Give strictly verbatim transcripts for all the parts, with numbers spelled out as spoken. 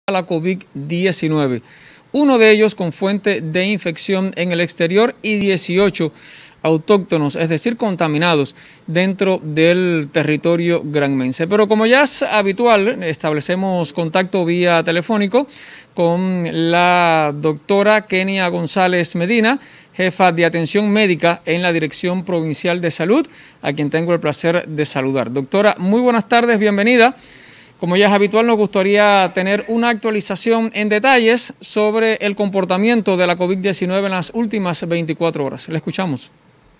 la COVID diecinueve. Uno de ellos con fuente de infección en el exterior y dieciocho autóctonos, es decir, contaminados dentro del territorio granmense. Pero como ya es habitual, establecemos contacto vía telefónico con la doctora Kenia González Medina, jefa de atención médica en la Dirección Provincial de Salud, a quien tengo el placer de saludar. Doctora, muy buenas tardes, bienvenida. Como ya es habitual, nos gustaría tener una actualización en detalles sobre el comportamiento de la COVID diecinueve en las últimas veinticuatro horas. Le escuchamos.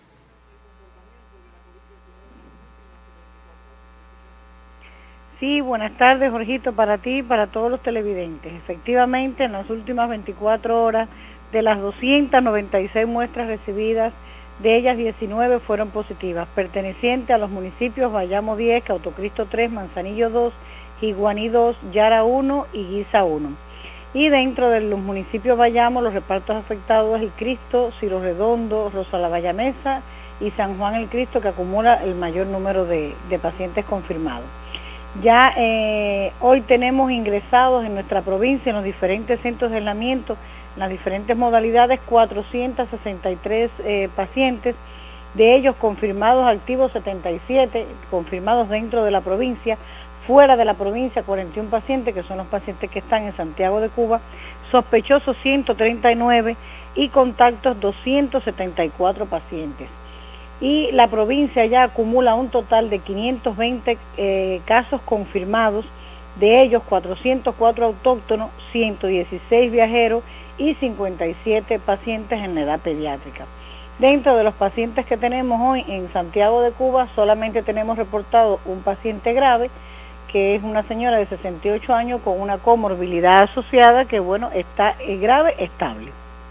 Sí, buenas tardes, Jorgito, para ti y para todos los televidentes. Efectivamente, en las últimas veinticuatro horas, de las doscientas noventa y seis muestras recibidas, de ellas diecinueve fueron positivas, pertenecientes a los municipios Bayamo diez, Cautocristo tres, Manzanillo dos, Jiguaní dos, Yara uno y Guisa uno. Y dentro de los municipios Bayamo, los repartos afectados es el Cristo, Ciro Redondo, Rosa la Bayamesa y San Juan el Cristo, que acumula el mayor número de, de pacientes confirmados. Ya eh, hoy tenemos ingresados en nuestra provincia, en los diferentes centros de aislamiento, en las diferentes modalidades, cuatrocientos sesenta y tres eh, pacientes, de ellos confirmados activos setenta y siete, confirmados dentro de la provincia, fuera de la provincia cuarenta y uno pacientes, que son los pacientes que están en Santiago de Cuba, sospechosos ciento treinta y nueve y contactos doscientos setenta y cuatro pacientes. Y la provincia ya acumula un total de quinientos veinte eh, casos confirmados, de ellos cuatrocientos cuatro autóctonos, ciento dieciséis viajeros y cincuenta y siete pacientes en la edad pediátrica. Dentro de los pacientes que tenemos hoy en Santiago de Cuba, solamente tenemos reportado un paciente grave, que es una señora de sesenta y ocho años con una comorbilidad asociada que, bueno, está grave, estable.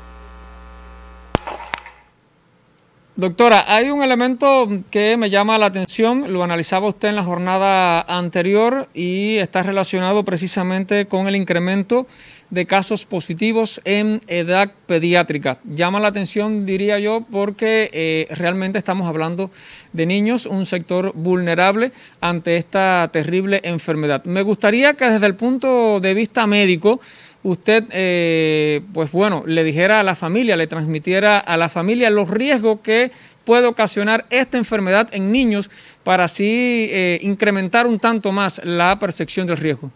Doctora, hay un elemento que me llama la atención, lo analizaba usted en la jornada anterior y está relacionado precisamente con el incremento de casos positivos en edad pediátrica. Llama la atención, diría yo, porque eh, realmente estamos hablando de niños, un sector vulnerable ante esta terrible enfermedad. Me gustaría que desde el punto de vista médico, usted, eh, pues bueno, le dijera a la familia, le transmitiera a la familia los riesgos que puede ocasionar esta enfermedad en niños para así eh, incrementar un tanto más la percepción del riesgo.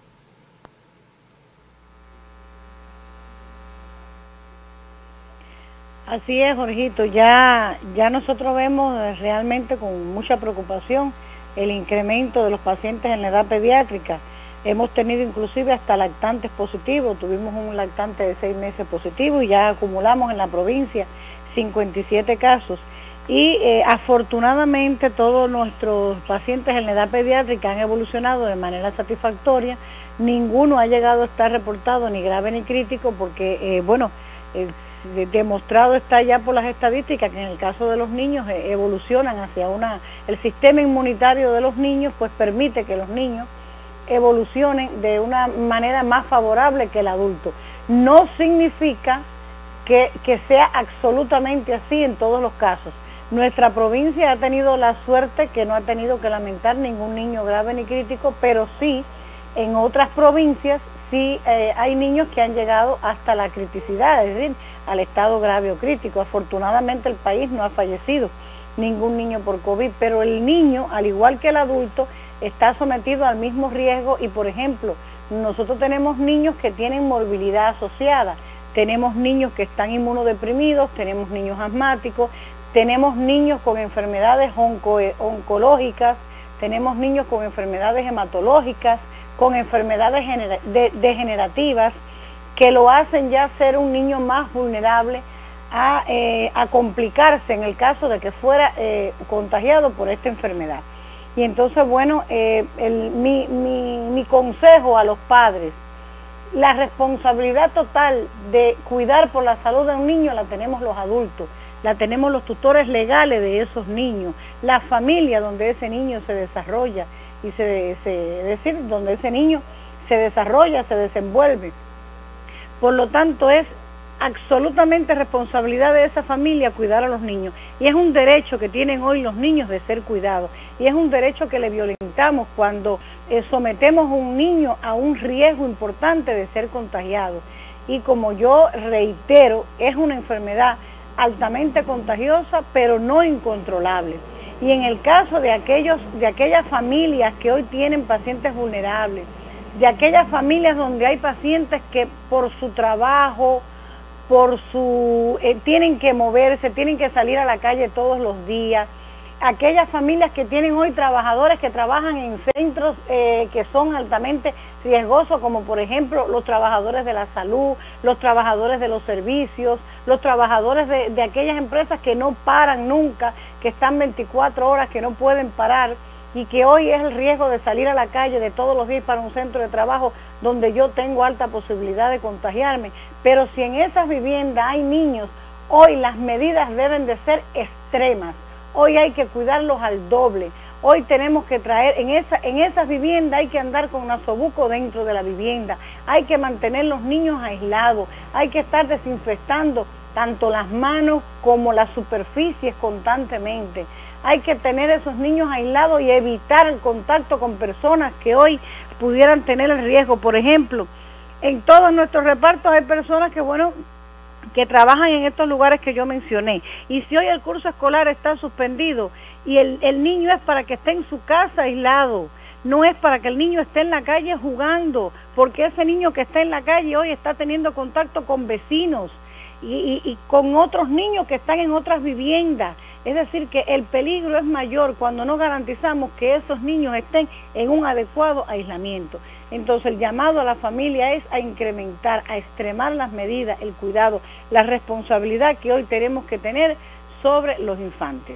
Así es, Jorgito, ya, ya nosotros vemos realmente con mucha preocupación el incremento de los pacientes en la edad pediátrica. Hemos tenido inclusive hasta lactantes positivos, tuvimos un lactante de seis meses positivo y ya acumulamos en la provincia cincuenta y siete casos. Y eh, afortunadamente todos nuestros pacientes en la edad pediátrica han evolucionado de manera satisfactoria, ninguno ha llegado a estar reportado ni grave ni crítico porque, eh, bueno, eh, demostrado está ya por las estadísticas que en el caso de los niños eh, evolucionan hacia una, el sistema inmunitario de los niños pues permite que los niños evolucionen de una manera más favorable que el adulto. No significa que, que sea absolutamente así en todos los casos. Nuestra provincia ha tenido la suerte que no ha tenido que lamentar ningún niño grave ni crítico, pero sí en otras provincias sí eh, hay niños que han llegado hasta la criticidad, es decir, al estado grave o crítico. Afortunadamente el país no ha fallecido ningún niño por COVID, pero el niño, al igual que el adulto, está sometido al mismo riesgo y, por ejemplo, nosotros tenemos niños que tienen morbilidad asociada, tenemos niños que están inmunodeprimidos, tenemos niños asmáticos, tenemos niños con enfermedades onco oncológicas, tenemos niños con enfermedades hematológicas, con enfermedades de degenerativas, que lo hacen ya ser un niño más vulnerable a, eh, a complicarse en el caso de que fuera eh, contagiado por esta enfermedad. Y entonces, bueno, eh, el, mi, mi, mi consejo a los padres, la responsabilidad total de cuidar por la salud de un niño la tenemos los adultos, la tenemos los tutores legales de esos niños, la familia donde ese niño se desarrolla, y se, se, es decir, donde ese niño se desarrolla, se desenvuelve. Por lo tanto, es absolutamente responsabilidad de esa familia cuidar a los niños. Y es un derecho que tienen hoy los niños de ser cuidados. Y es un derecho que le violentamos cuando eh, sometemos a un niño a un riesgo importante de ser contagiado. Y como yo reitero, es una enfermedad altamente contagiosa, pero no incontrolable. Y en el caso de, aquellos, de aquellas familias que hoy tienen pacientes vulnerables, de aquellas familias donde hay pacientes que por su trabajo, por su eh, tienen que moverse, tienen que salir a la calle todos los días, aquellas familias que tienen hoy trabajadores que trabajan en centros eh, que son altamente riesgosos, como por ejemplo los trabajadores de la salud, los trabajadores de los servicios, los trabajadores de, de aquellas empresas que no paran nunca, que están veinticuatro horas, que no pueden parar, y que hoy es el riesgo de salir a la calle de todos los días para un centro de trabajo donde yo tengo alta posibilidad de contagiarme. Pero si en esas viviendas hay niños, hoy las medidas deben de ser extremas. Hoy hay que cuidarlos al doble. Hoy tenemos que traer, en, esa, en esas viviendas hay que andar con un asobuco dentro de la vivienda. Hay que mantener los niños aislados. Hay que estar desinfectando tanto las manos como las superficies constantemente. Hay que tener esos niños aislados y evitar el contacto con personas que hoy pudieran tener el riesgo. Por ejemplo, en todos nuestros repartos hay personas que, bueno, que trabajan en estos lugares que yo mencioné. Y si hoy el curso escolar está suspendido y el, el niño es para que esté en su casa aislado, no es para que el niño esté en la calle jugando, porque ese niño que está en la calle hoy está teniendo contacto con vecinos y, y, y con otros niños que están en otras viviendas. Es decir, que el peligro es mayor cuando no garantizamos que esos niños estén en un adecuado aislamiento. Entonces el llamado a la familia es a incrementar, a extremar las medidas, el cuidado, la responsabilidad que hoy tenemos que tener sobre los infantes.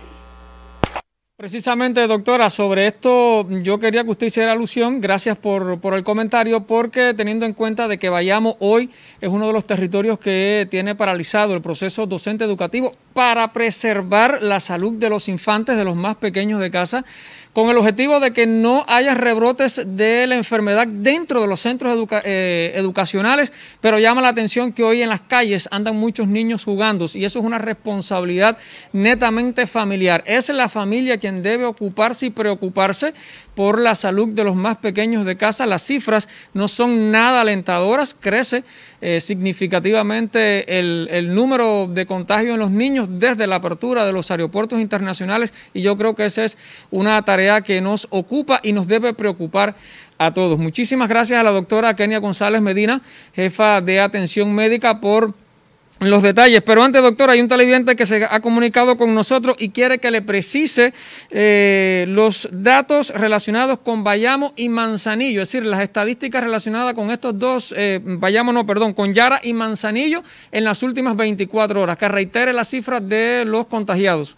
Precisamente, doctora, sobre esto yo quería que usted hiciera alusión, gracias por, por el comentario, porque teniendo en cuenta de que Bayamo hoy es uno de los territorios que tiene paralizado el proceso docente educativo para preservar la salud de los infantes, de los más pequeños de casa, con el objetivo de que no haya rebrotes de la enfermedad dentro de los centros educa eh, educacionales, pero llama la atención que hoy en las calles andan muchos niños jugando y eso es una responsabilidad netamente familiar. Es la familia quien debe ocuparse y preocuparse por la salud de los más pequeños de casa. Las cifras no son nada alentadoras, crece eh, significativamente el, el número de contagios en los niños desde la apertura de los aeropuertos internacionales y yo creo que esa es una tarea que nos ocupa y nos debe preocupar a todos. Muchísimas gracias a la doctora Kenia González Medina, jefa de atención médica, por los detalles. Pero antes, doctora, hay un televidente que se ha comunicado con nosotros y quiere que le precise eh, los datos relacionados con Bayamo y Manzanillo, es decir, las estadísticas relacionadas con estos dos, eh, Bayamo no, perdón, con Yara y Manzanillo en las últimas veinticuatro horas, que reitere las cifras de los contagiados.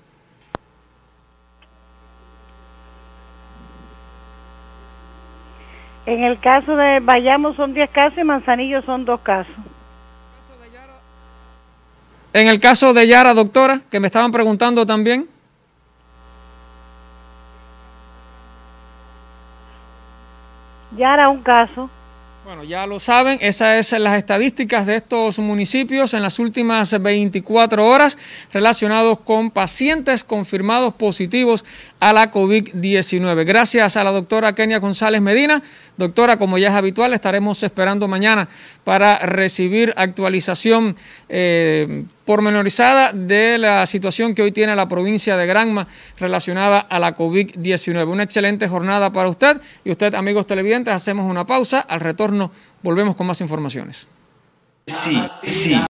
En el caso de Bayamo son diez casos y Manzanillo son dos casos. En el caso de Yara, doctora, que me estaban preguntando también. Yara, un caso. Bueno, ya lo saben, esas son las estadísticas de estos municipios en las últimas veinticuatro horas relacionados con pacientes confirmados positivos a la COVID diecinueve. Gracias a la doctora Kenia González Medina. Doctora, como ya es habitual, estaremos esperando mañana para recibir actualización eh, pormenorizada de la situación que hoy tiene la provincia de Granma relacionada a la COVID diecinueve. Una excelente jornada para usted y usted, amigos televidentes, hacemos una pausa. Al retorno volvemos con más informaciones. Sí, sí.